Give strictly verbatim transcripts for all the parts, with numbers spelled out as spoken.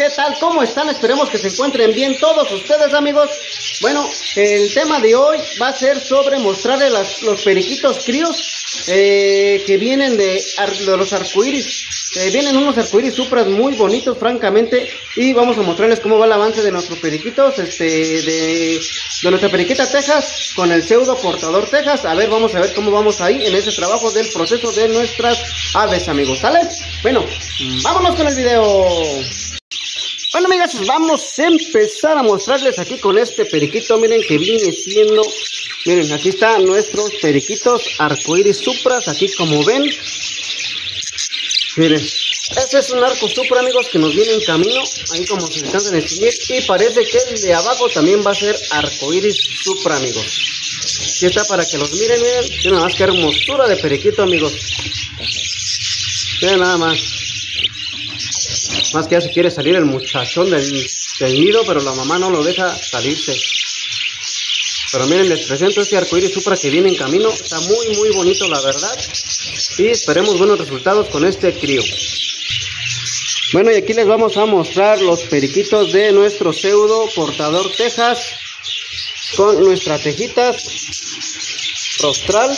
¿qué tal? ¿Cómo están? Esperemos que se encuentren bien todos ustedes, amigos. Bueno, el tema de hoy va a ser sobre mostrarles las, los periquitos críos eh, que vienen de, de los arcoíris. Eh, vienen unos arcoíris supras muy bonitos, francamente, y vamos a mostrarles cómo va el avance de nuestros periquitos, este, de, de nuestra periquita Texas con el pseudo portador Texas. A ver, vamos a ver cómo vamos ahí en ese trabajo del proceso de nuestras aves, amigos, ¿sale? Bueno, vámonos con el video. Bueno, amigas, vamos a empezar a mostrarles aquí con este periquito. Miren que viene siendo, miren, aquí están nuestros periquitos arcoíris supras, aquí como ven. Miren, este es un arco supra, amigos, que nos viene en camino, ahí como se alcanzan a distinguir, y parece que el de abajo también va a ser arcoíris supra, amigos. Aquí está para que los miren, miren, miren nada más que hermosura de periquito, amigos. Miren nada más. Más que ya se quiere salir el muchachón del, del nido, pero la mamá no lo deja salirse. Pero miren, les presento este arcoíris supra que viene en camino. Está muy muy bonito, la verdad. Y esperemos buenos resultados con este crío. Bueno, y aquí les vamos a mostrar los periquitos de nuestro pseudo portador Texas con nuestras tejitas rostral.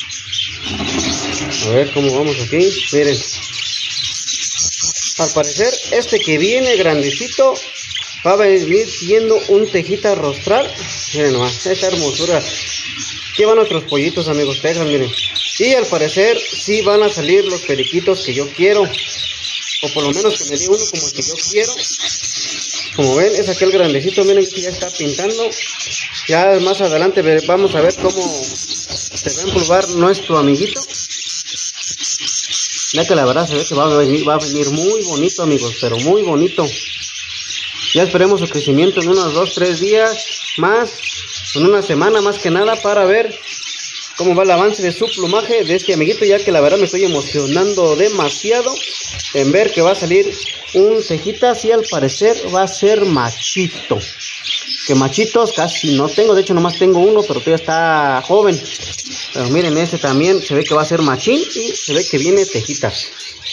A ver cómo vamos aquí. Miren, al parecer este que viene grandecito va a venir siendo un tejita rostral. Miren nomás, esta hermosura. Aquí van nuestros pollitos, amigos Texas, miren. Y al parecer sí van a salir los periquitos que yo quiero, o por lo menos que me dé uno como el que yo quiero. Como ven, es aquel grandecito, miren que ya está pintando. Ya más adelante vamos a ver cómo se va a empolvar nuestro amiguito. Ya que la verdad se ve que va a venir, va a venir muy bonito, amigos, pero muy bonito. Ya esperemos su crecimiento en unos dos, tres días más, en una semana más que nada, para ver cómo va el avance de su plumaje de este amiguito, ya que la verdad me estoy emocionando demasiado en ver que va a salir un cejitas y al parecer va a ser machito. Que machitos casi no tengo, de hecho nomás tengo uno, pero todavía está joven. Pero miren, este también se ve que va a ser machín y se ve que viene tejitas.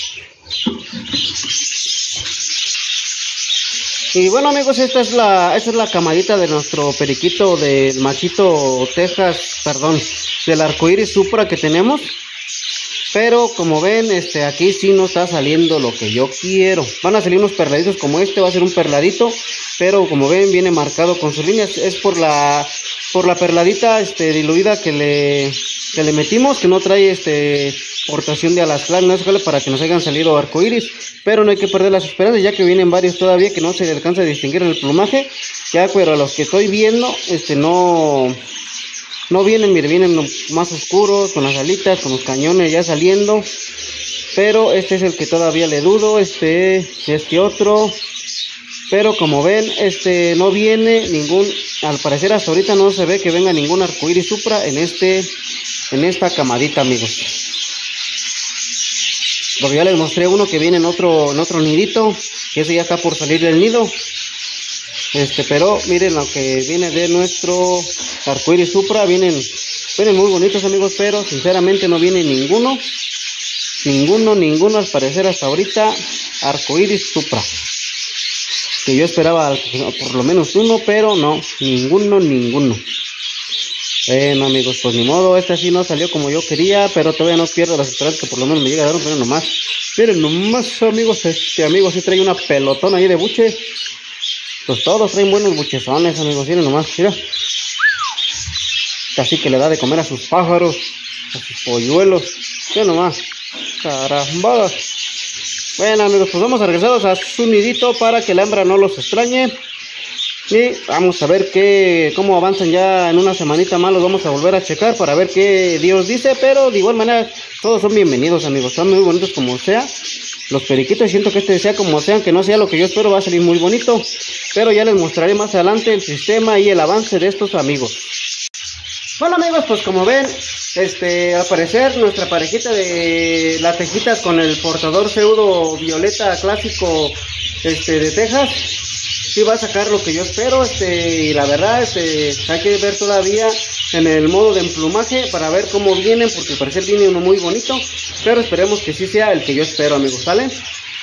Y bueno, amigos, esta es la esta es la camadita de nuestro periquito del machito Texas, perdón, del arcoíris supra que tenemos. Pero como ven, este aquí sí no está saliendo lo que yo quiero. Van a salir unos perladitos como este, va a ser un perladito, pero como ven viene marcado con sus líneas. Es por la por la perladita este diluida que le que le metimos, que no trae este portación de alas claras, no es para que nos hayan salido arcoíris. Pero no hay que perder las esperanzas, ya que vienen varios todavía que no se alcanza a distinguir en el plumaje. Ya, pero a los que estoy viendo, este no no vienen, miren, vienen más oscuros, con las alitas, con los cañones ya saliendo. Pero este es el que todavía le dudo, este, este otro. Pero como ven, este no viene ningún, al parecer hasta ahorita no se ve que venga ningún arcoíris supra en este, en esta camadita, amigos. Porque ya les mostré uno que viene en otro, en otro nidito, que ese ya está por salir del nido. Este, pero miren lo que viene de nuestro arcoíris supra, vienen, vienen muy bonitos, amigos, pero sinceramente no viene ninguno, ninguno, ninguno al parecer hasta ahorita arcoíris supra. Que yo esperaba por lo menos uno, pero no, ninguno, ninguno. Bueno, amigos, pues ni modo, este sí no salió como yo quería, pero todavía no pierdo las esperanzas que por lo menos me llegue a dar un pero nomás. Miren nomás, amigos, este amigo sí trae una pelotona ahí de buche. Pues todos traen buenos buchezones, amigos, miren nomás, mira. Casi que le da de comer a sus pájaros, a sus polluelos. Miren nomás, carambadas. Bueno, amigos, pues vamos a regresarlos a su nidito para que la hembra no los extrañe. Y vamos a ver qué, cómo avanzan ya en una semanita más. Los vamos a volver a checar para ver qué Dios dice. Pero de igual manera, todos son bienvenidos, amigos. Están muy bonitos como sea. Los periquitos, siento que este sea como sea, aunque no sea lo que yo espero, va a salir muy bonito. Pero ya les mostraré más adelante el sistema y el avance de estos amigos. Bueno, amigos, pues como ven, este, al parecer nuestra parejita de las tejitas con el portador pseudo violeta clásico este, de Texas, sí va a sacar lo que yo espero, este, y la verdad, este, hay que ver todavía en el modo de emplumaje para ver cómo vienen, porque al parecer viene uno muy bonito, pero esperemos que sí sea el que yo espero, amigos, ¿sale?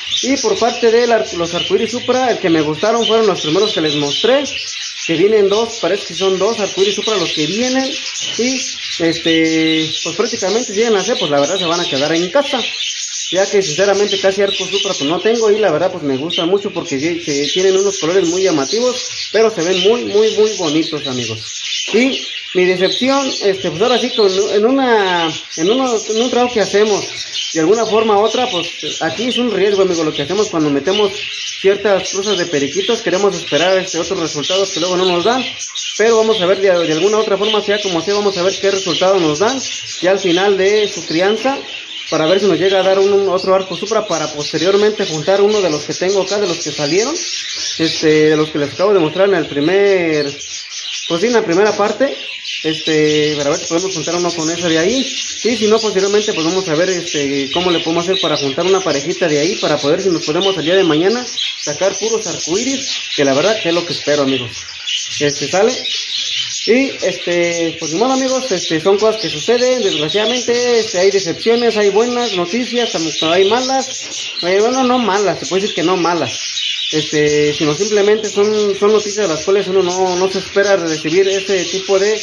Y por parte de la, los arcoíris Supra, el que me gustaron fueron los primeros que les mostré, que vienen dos, parece que son dos arcoíris Supra los que vienen. Y este, pues prácticamente si llegan a hacer, pues la verdad se van a quedar en casa, ya que sinceramente casi arcos Supra pues no tengo, y la verdad pues me gustan mucho porque se, tienen unos colores muy llamativos, pero se ven muy muy muy bonitos, amigos. Y mi decepción, este, pues ahora sí, con, en una en, uno, en un trabajo que hacemos, de alguna forma u otra, pues aquí es un riesgo, amigo, lo que hacemos cuando metemos ciertas cruzas de periquitos. Queremos esperar este otros resultados que luego no nos dan, pero vamos a ver de, de alguna otra forma, sea como sea, vamos a ver qué resultados nos dan ya al final de su crianza, para ver si nos llega a dar un, un otro arco Supra, para posteriormente juntar uno de los que tengo acá, de los que salieron, este, de los que les acabo de mostrar en el primer, pues sí, en la primera parte, este, para ver si podemos juntar uno con eso de ahí, y si no, posteriormente pues vamos a ver este, cómo le podemos hacer para juntar una parejita de ahí, para poder, si nos podemos el día de mañana, sacar puros arcoíris, que la verdad que es lo que espero, amigos. Este, sale. Y este, pues bueno, amigos, este, son cosas que suceden, desgraciadamente, este, hay decepciones, hay buenas noticias, hay malas, eh, bueno, no malas, se puede decir que no malas, este, sino simplemente son, son noticias de las cuales uno no, no se espera recibir ese tipo de,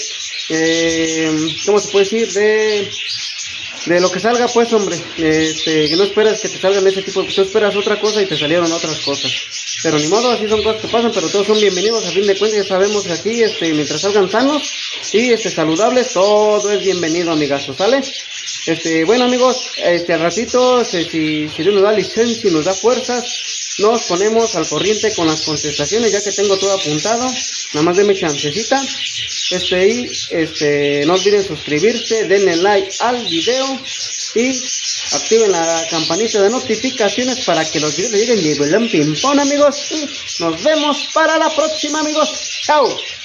eh, ¿cómo se puede decir? De, de lo que salga, pues, hombre, este, que no esperas que te salgan ese tipo, tú esperas otra cosa y te salieron otras cosas. Pero ni modo, así son cosas que pasan, pero todos son bienvenidos. A fin de cuentas ya sabemos que aquí, este, mientras salgan sanos y este, saludables, todo es bienvenido, amigazos, ¿sale? Este, bueno, amigos, este, al ratito, este, si, si Dios nos da licencia y nos da fuerzas, nos ponemos al corriente con las contestaciones, ya que tengo todo apuntado. Nada más denme chancecita. Este, y este, no olviden suscribirse, denle like al video y activen la campanita de notificaciones para que los videos les lleguen de Belén Pimpón, amigos. Y nos vemos para la próxima, amigos. Chao.